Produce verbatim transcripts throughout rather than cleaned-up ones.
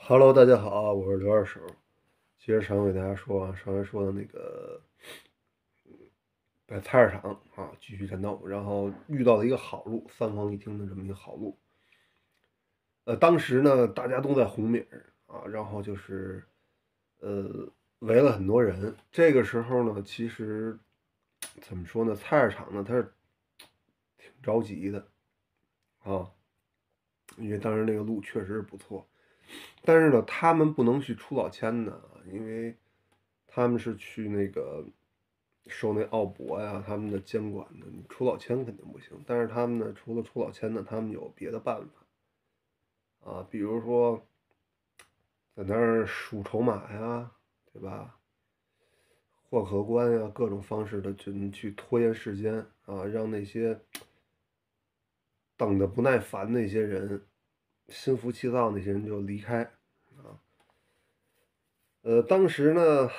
Hello，大家好，我是刘二手。接着上回给大家说啊，上回说的那个在菜市场啊继续战斗，然后遇到了一个好路，三房一厅的这么一个好路。呃，当时呢大家都在红米儿啊，然后就是呃围了很多人。这个时候呢，其实怎么说呢，菜市场呢它是挺着急的啊，因为当时那个路确实是不错。但是呢，他们不能去出老千的，因为他们是去那个受那奥博呀他们的监管的，你出老千肯定不行。但是他们呢，除了出老千呢，他们有别的办法啊，比如说在那儿数筹码呀，对吧？获客观呀，各种方式的去去拖延时间啊，让那些等的不耐烦那些人，心浮气躁那些人就离开啊。呃，当时呢，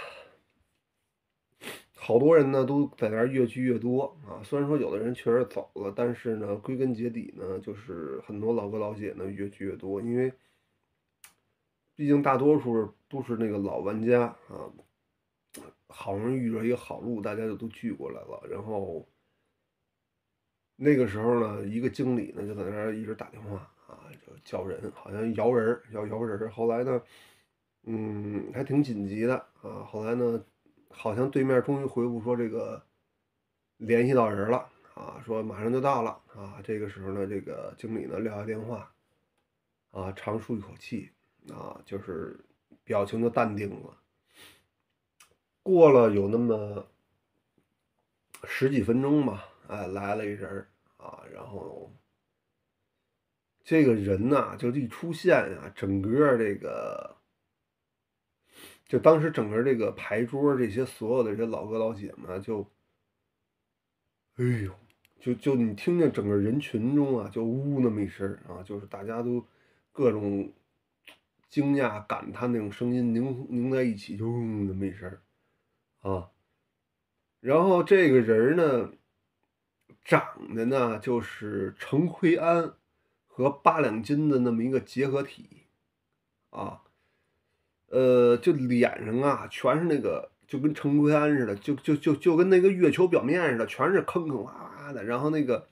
好多人呢都在那儿越聚越多啊。虽然说有的人确实走了，但是呢，归根结底呢，就是很多老哥老姐呢越聚越多，因为毕竟大多数都是那个老玩家啊，好不容易遇着一个好路，大家就都聚过来了。然后那个时候呢，一个经理呢就在那儿一直打电话啊，就叫人，好像摇人儿，要摇人儿。后来呢，嗯，还挺紧急的啊。后来呢，好像对面终于回复说这个联系到人了啊，说马上就到了啊。这个时候呢，这个经理呢撂下电话啊，长舒一口气啊，就是表情就淡定了。过了有那么十几分钟吧，哎，来了一人啊，然后这个人呐、就一出现啊，整个这个就当时整个这个牌桌这些所有的这些老哥老姐们就，哎呦，就就你听见整个人群中啊，就呜那么一声啊，就是大家都各种惊讶感叹那种声音凝凝在一起，就呜那么一声啊。然后这个人呢，长得呢就是陈奎安和八两金的那么一个结合体啊。呃，就脸上啊全是那个，就跟陈奎安似的，就就就就跟那个月球表面似的，全是坑坑洼洼的。然后那个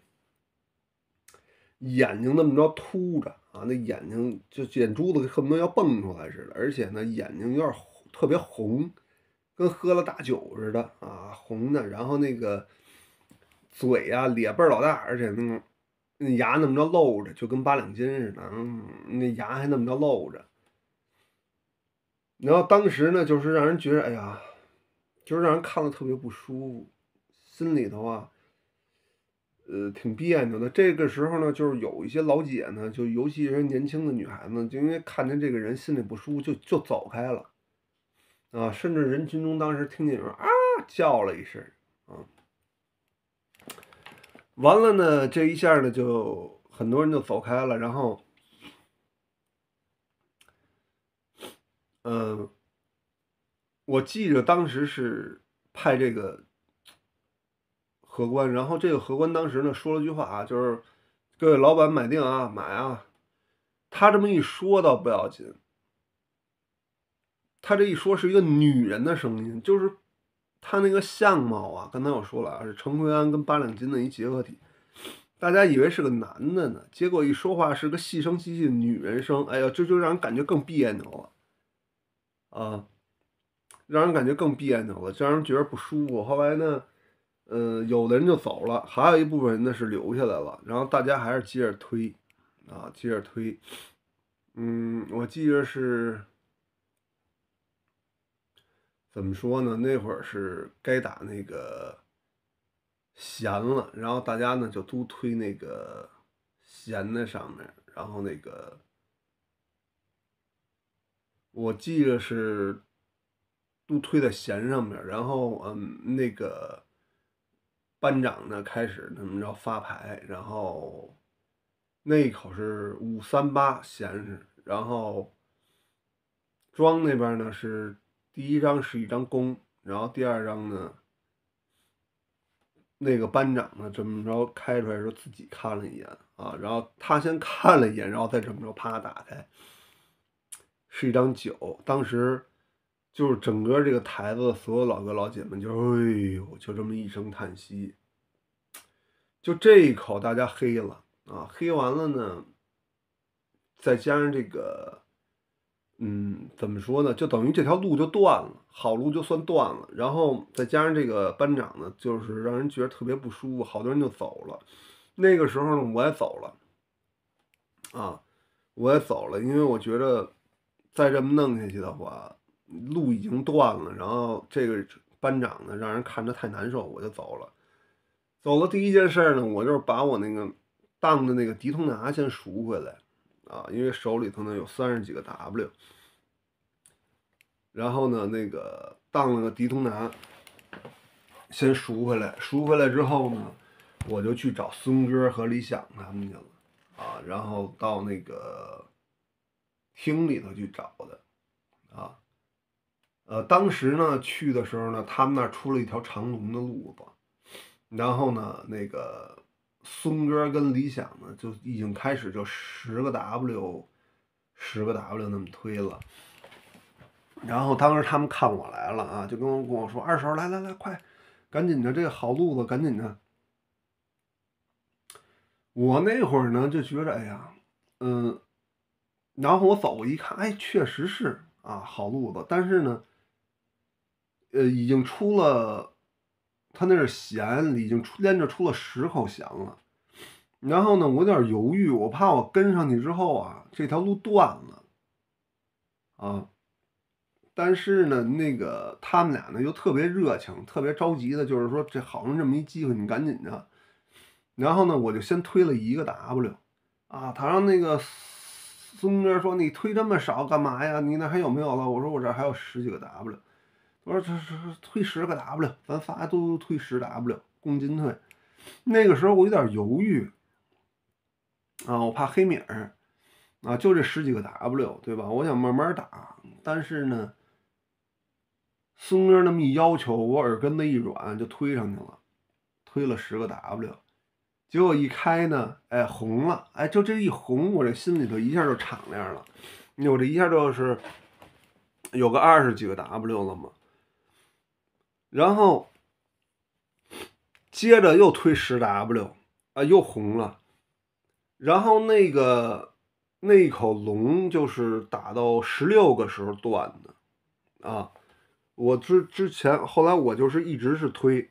眼睛那么着凸着啊，那眼睛就眼珠子恨不得要蹦出来似的，而且呢眼睛有点特别红，跟喝了大酒似的啊，红的。然后那个嘴啊咧倍儿老大，而且那种那牙那么着露着，就跟八两金似的，嗯，那牙还那么着露着。然后当时呢，就是让人觉得，哎呀，就是让人看了特别不舒服，心里头啊，呃，挺别扭的。这个时候呢，就是有一些老姐呢，就尤其是年轻的女孩子，就因为看见这个人心里不舒服，就就走开了啊，甚至人群中当时听见有人啊叫了一声啊，完了呢，这一下呢，就很多人就走开了。然后，嗯、我记着当时是派这个荷官，然后这个荷官当时呢说了句话啊，就是各位老板买定啊，买啊。他这么一说倒不要紧，他这一说是一个女人的声音，就是他那个相貌啊，刚才我说了啊，是陈奎安跟八两金的一结合体，大家以为是个男的呢，结果一说话是个细声细气的女人声，哎呀，这就让人感觉更别扭了啊，让人感觉更别扭了，就让人觉得不舒服。后来呢，嗯，有的人就走了，还有一部分人呢是留下来了，然后大家还是接着推啊，接着推。嗯，我记得是怎么说呢？那会儿是该打那个弦了，然后大家呢就都推那个弦在上面，然后那个我记得是都推在弦上面，然后嗯，那个班长呢开始那么着发牌，然后那一口是五三八弦是，然后庄那边呢是第一张是一张弓，然后第二张呢那个班长呢这么着开出来说自己看了一眼啊，然后他先看了一眼，然后再这么着啪打开， 是一张酒，当时就是整个这个台子的所有老哥老姐们就哎呦，就这么一声叹息，就这一口大家黑了啊，黑完了呢，再加上这个。嗯，怎么说呢？就等于这条路就断了，好路就算断了。然后再加上这个班长呢，就是让人觉得特别不舒服，好多人就走了。那个时候呢，我也走了，啊，我也走了，因为我觉得再这么弄下去的话，路已经断了。然后这个班长呢，让人看着太难受，我就走了。走了第一件事呢，我就是把我那个当的那个迪通拿先赎回来。啊，因为手里头呢有三十几个 W， 然后呢那个当了个迪通拿，先赎回来，赎回来之后呢，我就去找孙哥和李想他们去了，啊，然后到那个厅里头去找的，啊，呃，当时呢去的时候呢，他们那儿出了一条长龙的路子，然后呢那个。孙哥跟李想呢，就已经开始就十个 W， 十个 W 那么推了。然后当时他们看我来了啊，就跟我跟我说：“二手，来来来，快，赶紧的，这个好路子，赶紧的。”我那会儿呢就觉得，哎呀，嗯，然后我走一看，哎，确实是啊，好路子，但是呢，呃，已经出了。他那是弦，已经出连着出了十口弦了。然后呢，我有点犹豫，我怕我跟上去之后啊，这条路断了啊。但是呢，那个他们俩呢又特别热情，特别着急的，就是说这好像这么一机会，你赶紧的。然后呢，我就先推了一个 W， 啊，他让那个孙哥说：“你推这么少干嘛呀？你那还有没有了？”我说：“我这还有十几个 W。”我说：“这这推十个 W， 咱仨都推十 W， 共进退。”那个时候我有点犹豫啊，我怕黑米儿啊，就这十几个 W， 对吧？我想慢慢打，但是呢，孙哥那么一要求，我耳根子一软就推上去了，推了十个 W， 结果一开呢，哎，红了，哎，就这一红，我这心里头一下就敞亮了，我这一下就是有个二十几个 W 了嘛。然后接着又推十 W， 啊，又红了。然后那个那一口龙就是打到十六个时候断的，啊，我之之前后来我就是一直是推，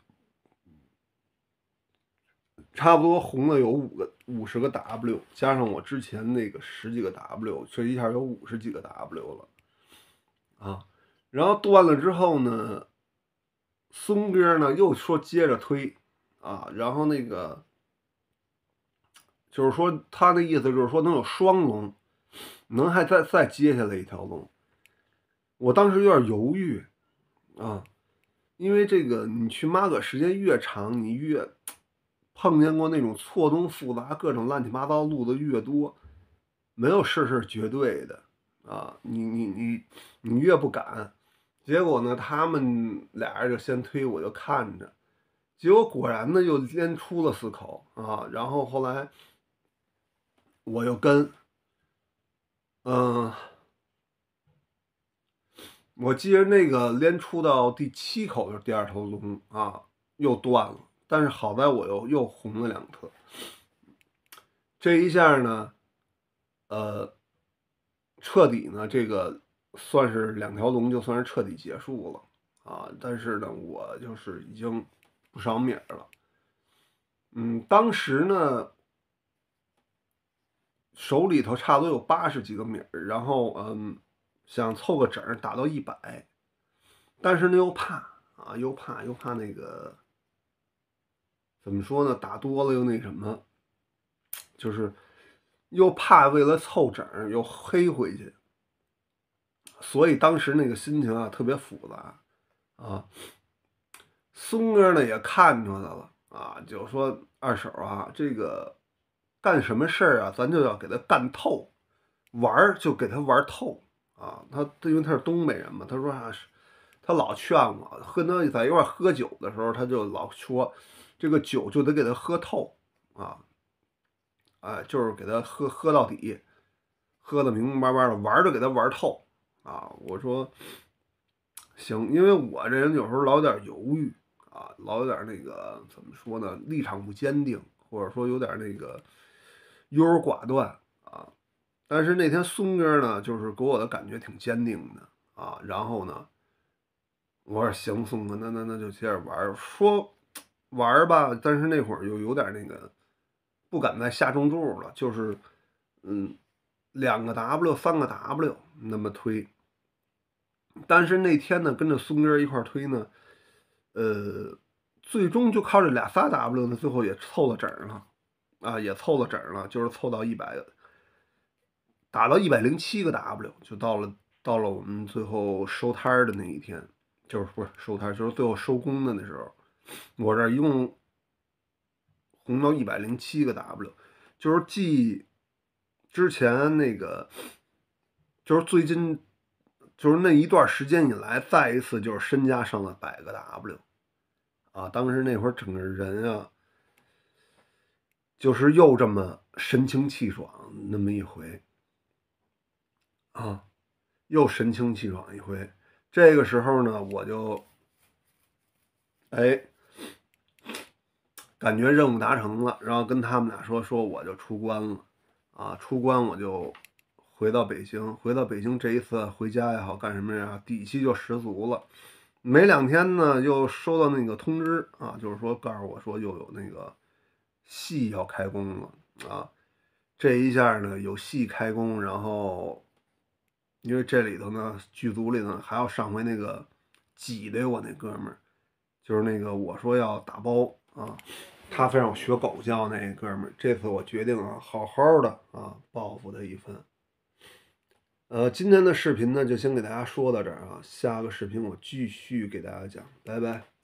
差不多红了有五个五十个 W， 加上我之前那个十几个 W， 这一下有五十几个 W 了，啊，然后断了之后呢。孙哥呢又说接着推啊，然后那个就是说他的意思就是说能有双龙，能还再再接下来一条龙。我当时有点犹豫啊，因为这个你去妈个时间越长，你越碰见过那种错综复杂、各种乱七八糟路子越多，没有事是绝对的啊，你你你你越不敢。结果呢，他们俩人就先推，我就看着，结果果然呢又连出了四口啊，然后后来我又跟，嗯、呃，我记得那个连出到第七口就是第二头龙啊，又断了，但是好在我又又红了两颗，这一下呢，呃，彻底呢这个算是两条龙就算是彻底结束了啊，但是呢我就是已经不少米了。嗯，当时呢，手里头差不多有八十几个米儿，然后嗯，想凑个整儿打到一百，但是呢又怕啊，又怕又怕那个怎么说呢？打多了又那什么，就是又怕为了凑整儿又黑回去，所以当时那个心情啊特别复杂啊。孙哥呢也看出来了啊，就说二手啊，这个干什么事儿啊，咱就要给他干透，玩儿就给他玩透啊。他因为他是东北人嘛，他说啊，他老劝我，和他在一块喝酒的时候，他就老说，这个酒就得给他喝透啊，哎，就是给他喝喝到底， 喝的明明白白的，玩就给他玩透啊！我说行，因为我这人有时候老有点犹豫啊，老有点那个怎么说呢，立场不坚定，或者说有点那个优柔寡断啊。但是那天孙哥呢，就是给我的感觉挺坚定的啊。然后呢，我说行，孙哥，那那那就接着玩。说玩吧，但是那会儿又有点那个不敢再下重注了，就是嗯，两个 W 三个 W 那么推。但是那天呢，跟着孙哥一块推呢，呃，最终就靠这俩仨 W 呢，最后也凑了整了啊，也凑了整了，就是凑到一百，打到一百零七个 W，就到了到了我们最后收摊的那一天，就是不是收摊，就是最后收工的那时候，我这一共红到一百零七个 W，就是继之前那个，就是最近就是那一段时间以来，再一次就是身家上了百个 W 啊！当时那会儿整个人啊，就是又这么神清气爽那么一回啊，又神清气爽一回。这个时候呢，我就哎感觉任务达成了，然后跟他们俩说说我就出关了啊，出关我就回到北京，回到北京这一次回家也好干什么呀，底气就十足了。没两天呢，又收到那个通知啊，就是说告诉我说又有那个戏要开工了啊。这一下呢，有戏开工，然后因为这里头呢，剧组里呢还要上回那个挤兑我那哥们儿，就是那个我说要打包啊，他非让我学狗叫那哥们儿。这次我决定啊，好好的啊报复他一番。呃，今天的视频呢，就先给大家说到这儿啊，下个视频我继续给大家讲，拜拜。